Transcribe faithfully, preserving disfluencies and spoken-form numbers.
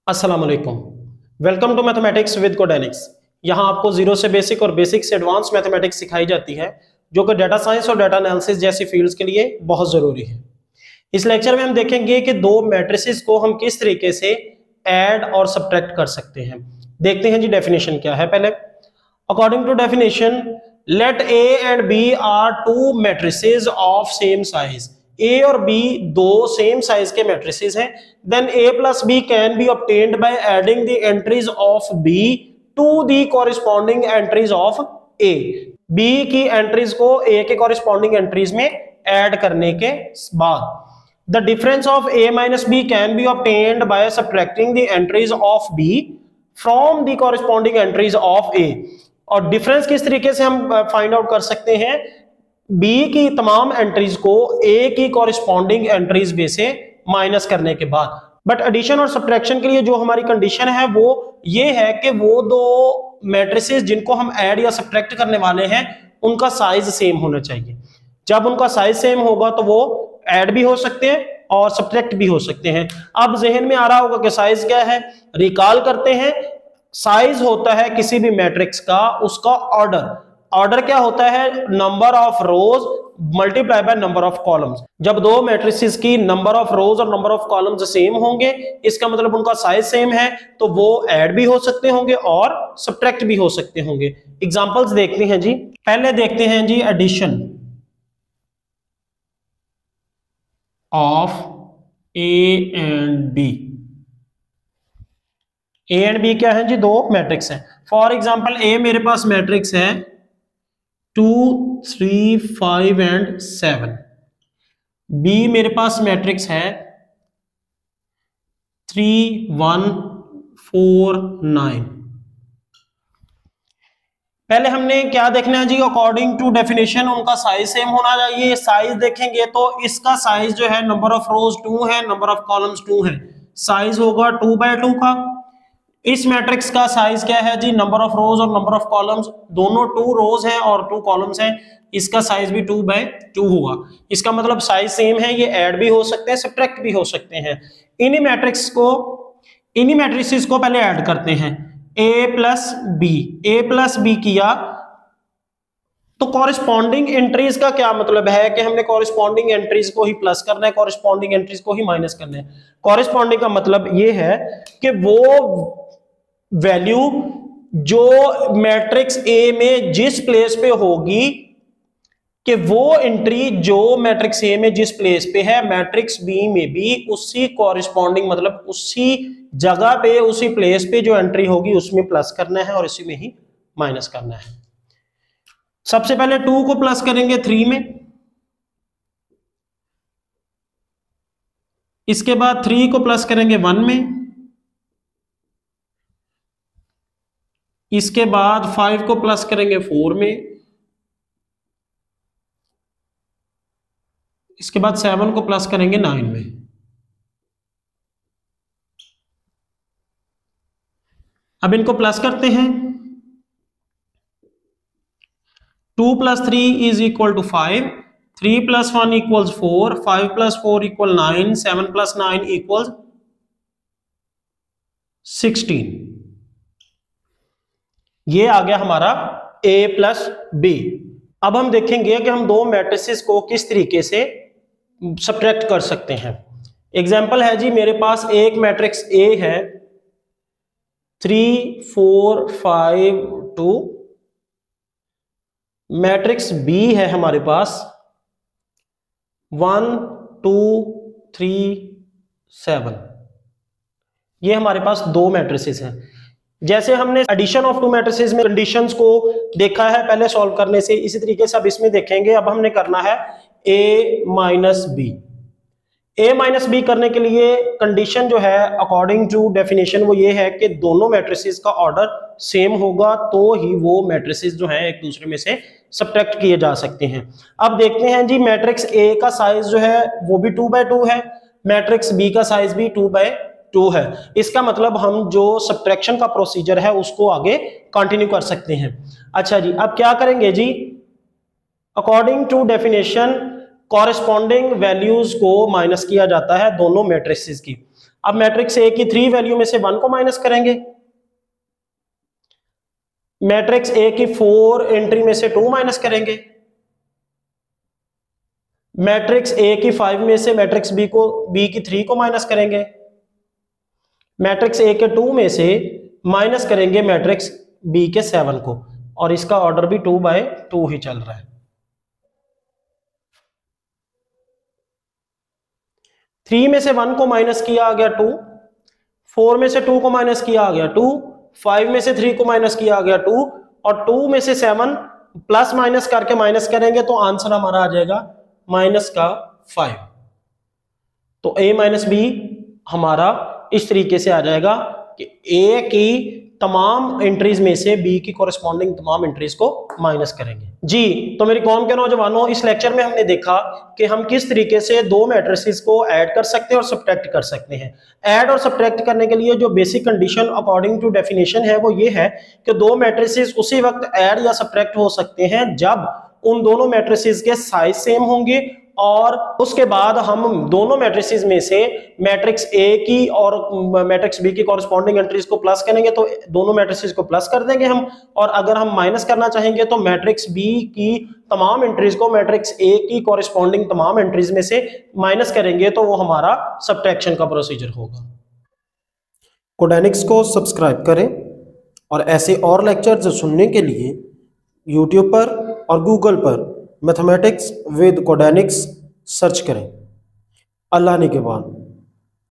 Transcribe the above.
अस्सलाम वालेकुम, welcome to mathematics with Codenics. यहाँ आपको जीरो से बेसिक और बेसिक से एडवांस मैथमेटिक्स सिखाई जाती है जो कि डाटा साइंस और डाटा एनालिसिस जैसी फील्ड्स के लिए बहुत जरूरी है। इस लेक्चर में हम देखेंगे कि दो मैट्रिसेस को हम किस तरीके से ऐड और सब्ट्रैक्ट कर सकते हैं। देखते हैं जी डेफिनेशन क्या है। पहले according to definition, let A and B are two matrices of same size. A और बी दो सेम साइज के मैट्रिसेस हैं। Then A plus B can be obtained by adding the entries of B to the corresponding entries of A. B की entries को A के corresponding entries में add करने के बाद the difference of A minus B can be obtained by subtracting the entries of B from the corresponding entries of A. और difference किस तरीके से हम फाइंड आउट कर सकते हैं? बी की तमाम एंट्रीज को ए की कॉरिस्पॉन्डिंग एंट्रीज में से माइनस करने के बाद। बट एडिशन और सब्ट्रैक्शन के लिए जो हमारी कंडीशन है वो ये है कि वो दो मैट्रिसेस जिनको हम ऐड या सब्ट्रैक्ट करने वाले हैं उनका साइज सेम होना चाहिए। जब उनका साइज सेम होगा तो वो ऐड भी हो सकते हैं और सब्ट्रैक्ट भी हो सकते हैं। अब जहन में आ रहा होगा कि साइज क्या है। रिकॉल करते हैं, साइज होता है किसी भी मैट्रिक्स का उसका ऑर्डर। ऑर्डर क्या होता है? Number of rows multiply by number of columns. जब दो मैट्रिसेस की नंबर ऑफ रोज और नंबर ऑफ कॉलम्स सेम होंगे इसका मतलब उनका साइज सेम है, तो वो ऐड भी हो सकते होंगे और सब्ट्रैक्ट भी हो सकते होंगे। एग्जांपल्स देखते हैं जी। पहले देखते हैं जी addition of A and B. A and B क्या है जी? दो मैट्रिक्स हैं। फॉर एग्जांपल ए मेरे पास मैट्रिक्स है two three five and seven. B मेरे पास मैट्रिक्स है थ्री वन फोर नाइन। पहले हमने क्या देखना है जी? अकॉर्डिंग टू डेफिनेशन उनका साइज सेम होना चाहिए। साइज देखेंगे तो इसका साइज जो है नंबर ऑफ रोज टू है, नंबर ऑफ कॉलम्स टू है, साइज होगा टू बाय टू का। इस मैट्रिक्स का साइज क्या है जी? नंबर ऑफ रोज और नंबर ऑफ कॉलम्स दोनों टू रोज हैं और टू कॉलम्स हैं, इसका साइज भी टू बाय टू होगा। इसका मतलब साइज सेम है, ये ऐड भी हो सकते हैं सब्ट्रैक्ट भी हो सकते हैं। इन्हीं मैट्रिक्स को इन्हीं मैट्रिसेस को पहले ऐड करते हैं। A plus B, A plus B किया तो कॉरिस्पॉन्डिंग एंट्रीज का क्या मतलब है कि हमने कॉरिस्पॉन्डिंग एंट्रीज को ही प्लस करना है, कॉरिस्पॉन्डिंग एंट्रीज को ही माइनस करना है। कॉरिस्पॉन्डिंग का मतलब ये है कि वो वैल्यू जो मैट्रिक्स ए में जिस प्लेस पे होगी कि वो एंट्री जो मैट्रिक्स ए में जिस प्लेस पे है मैट्रिक्स बी में भी उसी कॉरिस्पॉन्डिंग मतलब उसी जगह पे उसी प्लेस पे जो एंट्री होगी उसमें प्लस करना है और इसी में ही माइनस करना है। सबसे पहले टू को प्लस करेंगे थ्री में, इसके बाद थ्री को प्लस करेंगे वन में, इसके बाद फाइव को प्लस करेंगे फोर में, इसके बाद सेवन को प्लस करेंगे नाइन में। अब इनको प्लस करते हैं। Two plus three is equal to five, three plus one equals four, five plus four equal nine, seven plus nine equals sixteen. ये आ गया हमारा a प्लस बी। अब हम देखेंगे कि हम दो मैट्रिसेस को किस तरीके से सब्ट्रैक्ट कर सकते हैं। एग्जाम्पल है जी, मेरे पास एक मैट्रिक्स A है three four five two, matrix B है हमारे पास वन टू थ्री सेवन। ये हमारे पास दो मैट्रिसेस हैं। जैसे हमने एडिशन ऑफ टू मैट्रिसेस में कंडीशंस को देखा है पहले सॉल्व करने से, इसी तरीके से अब इसमें देखेंगे। अब हमने करना है a minus B. a minus B करने के लिए कंडीशन जो है अकॉर्डिंग टू डेफिनेशन वो ये है कि दोनों मैट्रिसेस का ऑर्डर सेम होगा तो ही वो मैट्रिसेस जो है एक दूसरे में से सब्ट्रैक्ट किए जा सकते हैं। अब देखते हैं जी, मैट्रिक्स a का साइज जो है वो भी टू बाय टू है, मैट्रिक्स b का साइज भी टू बाय टू है। इसका मतलब हम जो सब्ट्रैक्शन का प्रोसीजर है उसको आगे कंटिन्यू कर सकते हैं। अच्छा जी, अब क्या करेंगे जी? According to definition corresponding values को माइनस किया जाता है दोनों मैट्रिसेस की। अब मैट्रिक्स ए की थ्री वैल्यू में से वन को माइनस करेंगे, मैट्रिक्स ए की फोर एंट्री में से टू माइनस करेंगे, मैट्रिक्स ए की फाइव में से मैट्रिक्स बी को बी की थ्री को माइनस करेंगे, मैट्रिक्स ए के टू में से माइनस करेंगे मैट्रिक्स बी के सेवन को, और इसका ऑर्डर भी टू बाय टू ही चल रहा है। थ्री में से वन को माइनस किया आ गया टू, फोर में से टू को माइनस किया आ गया टू, फाइव में से थ्री को माइनस किया आ गया टू, और टू में से सेवन प्लस माइनस करके माइनस करेंगे तो आंसर हमारा आ जाएगा माइनस का फाइव। तो ए माइनस बी हमारा इस तरीके से आ जाएगा कि ए की तमाम एंट्रीज में से बी की कोरिस्पॉन्डिंग तमाम एंट्रीज को माइनस करेंगे। जी तो मेरी कौम के नौजवानों, इस लेक्चर में हमने देखा कि हम किस तरीके से दो मैट्रिसेस को ऐड कर सकते हैं और सब्ट्रैक्ट कर सकते हैं। ऐड और सब्ट्रैक्ट करने के लिए जो basic condition according to definition है वो ये है कि दो मैट्रिसेस उसी वक्त ऐड या सब्ट्रैक्ट हो सकते हैं जब उन दोनों मैट्रिसेस के साइज सेम होंगे, और उसके बाद हम दोनों मैट्रिसेस में से मैट्रिक्स ए की और मैट्रिक्स बी की कॉरेस्पॉन्डिंग एंट्रीज को प्लस करेंगे तो दोनों मैट्रिसेस को प्लस कर देंगे हम, और अगर हम माइनस करना चाहेंगे तो मैट्रिक्स बी की तमाम एंट्रीज को मैट्रिक्स ए की कॉरेस्पॉन्डिंग तमाम एंट्रीज में से माइनस करेंगे तो वो हमारा सब्ट्रैक्शन का प्रोसीजर होगा। कोडैनिक्स को सब्सक्राइब करें और ऐसे और लेक्चर्स सुनने के लिए यूट्यूब पर और गूगल पर मैथमेटिक्स विद कोडैनिक्स सर्च करें। अल्लाह निगहबान।